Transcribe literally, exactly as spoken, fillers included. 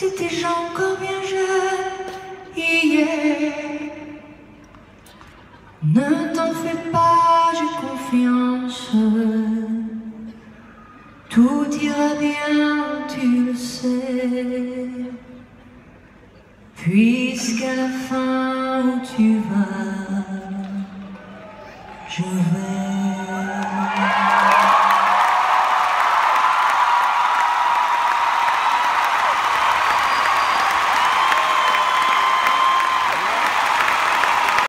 C'était Jean encore bien jeune hier. Ne t'en fais pas, j'ai confiance. Tout ira bien, tu le sais. Puisqu'à la fin où tu vas, je vais.